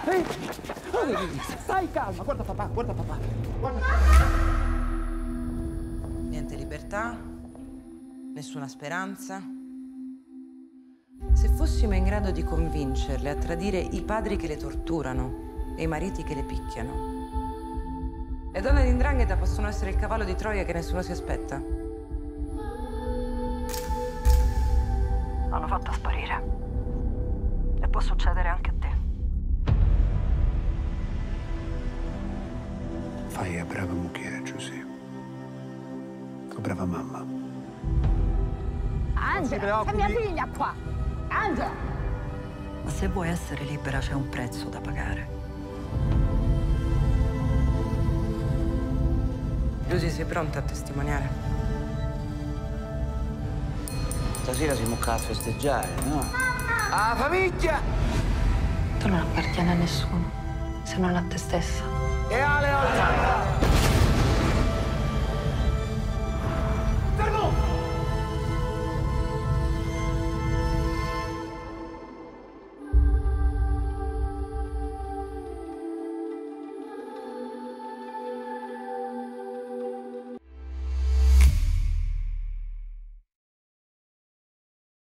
Stai calma, guarda papà, guarda papà. Guarda. Niente libertà, nessuna speranza. Se fossimo in grado di convincerle a tradire i padri che le torturano e i mariti che le picchiano, le donne di 'ndrangheta possono essere il cavallo di Troia che nessuno si aspetta. L'hanno fatta sparire. E può succedere anche a te. Fai a brava moglie, Giuseppe. A brava mamma. Angela, è mia figlia qua! Angela! Ma se vuoi essere libera c'è un prezzo da pagare. Lucy, sei pronta a testimoniare? Stasera siamo qua a festeggiare, no? Ah, famiglia! Tu non appartieni a nessuno, se non a te stessa. E alle altre!